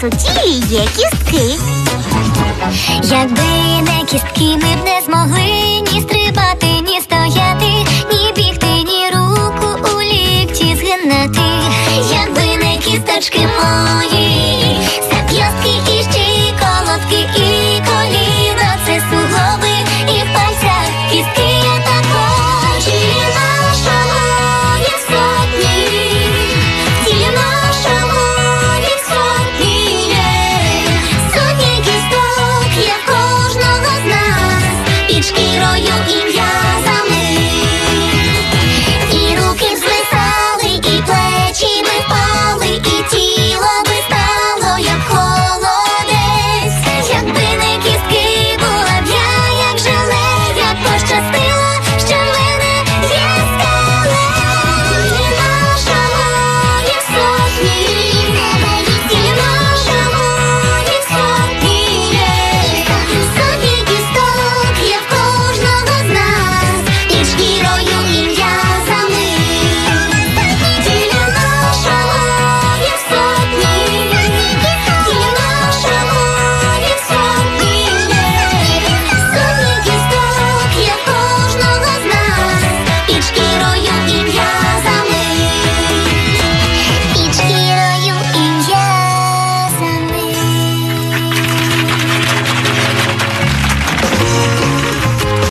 у тілі є кістки. Якби не кістки, ми б не змогли ні стрибати, ні стояти, ні бігти, ні руку у лікті згинати. Якби не кісточки,